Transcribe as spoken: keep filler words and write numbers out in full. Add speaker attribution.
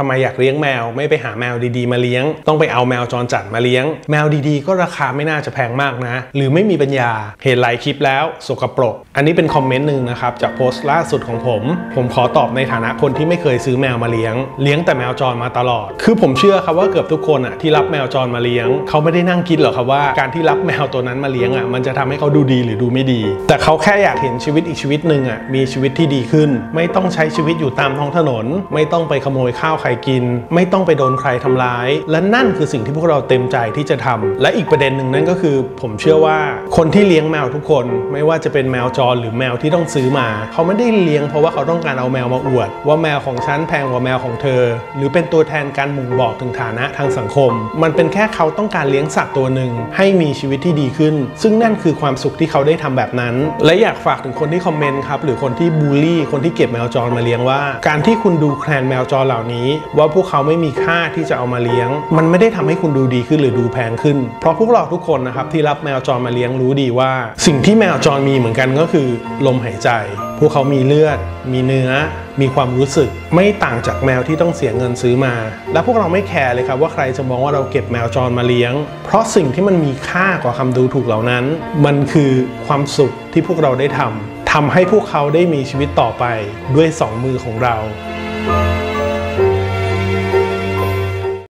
Speaker 1: ทำไมอยากเลี้ยงแมวไม่ไปหาแมวดีๆมาเลี้ยงต้องไปเอาแมวจรจัดมาเลี้ยงแมวดีๆก็ราคาไม่น่าจะแพงมากนะหรือไม่มีปัญญาเห็นหลายคลิปแล้วสกปรกอันนี้เป็นคอมเมนต์หนึ่งนะครับจากโพสต์ล่าสุดของผมผมขอตอบในฐานะคนที่ไม่เคยซื้อแมวมาเลี้ยงเลี้ยงแต่แมวจรมาตลอดคือผมเชื่อครับว่าเกือบทุกคนอ่ะที่รับแมวจรมาเลี้ยงเขาไม่ได้นั่งคิดหรอกครับว่าการที่รับแมวตัวนั้นมาเลี้ยงอ่ะมันจะทำให้เขาดูดีหรือดูไม่ดีแต่เขาแค่อยากเห็นชีวิตอีกชีวิตหนึ่งอ่ะมีชีวิตที่ดีขึ้นไม่ต้องใช้ชีวิตอยู่ตามท้องถนนไม่ต้องไปขโมยข้าวใครกินไม่ต้องไปโดนใครทำร้ายและนั่นคือสิ่งที่พวกเราเต็มใจที่จะทำและอีกประเด็นหนึ่งนั่นก็คือผมเชื่อว่าคนที่เลี้ยงแมวทุกคนไม่ว่าจะเป็นแมวจรหรือแมวที่ต้องซื้อมาเขาไม่ได้เลี้ยงเพราะว่าเขาต้องการเอาแมวมาอวดว่าแมวของฉันแพงกว่าแมวของเธอหรือเป็นตัวแทนการบ่งบอกถึงฐานะทางสังคมมันเป็นแค่เขาต้องการเลี้ยงสัตว์ตัวหนึ่งให้มีชีวิตที่ดีขึ้นซึ่งนั่นคือความสุขที่เขาได้ทำแบบนั้นและอยากฝากถึงคนที่คอมเมนต์ครับหรือคนที่บูลลี่คนที่เก็บแมวจรมาเลี้ยงว่าการที่คุณดูแคลนแมวจรเหล่านี้ว่าพวกเขาไม่มีค่าที่จะเอามาเลี้ยงมันไม่ได้ทำให้คุณดูดีขึ้นหรือดูแพงขึ้นเพราะพวกเราทุกคนนะครับที่รับแมวจรมาเลี้ยงรู้ดีว่าสิ่งที่แมวจรมีเหมือนกันก็คือลมหายใจพวกเขามีเลือดมีเนื้อมีความรู้สึกไม่ต่างจากแมวที่ต้องเสียเงินซื้อมาและพวกเราไม่แคร์เลยครับว่าใครจะมองว่าเราเก็บแมวจรมาเลี้ยงเพราะสิ่งที่มันมีค่ากว่าคำดูถูกเหล่านั้นมันคือความสุขที่พวกเราได้ทำทำให้พวกเขาได้มีชีวิตต่อไปด้วยสองมือของเรา